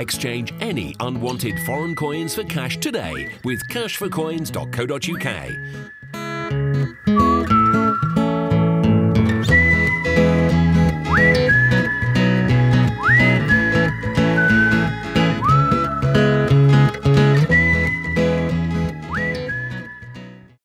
Exchange any unwanted foreign coins for cash today with cashforcoins.co.uk.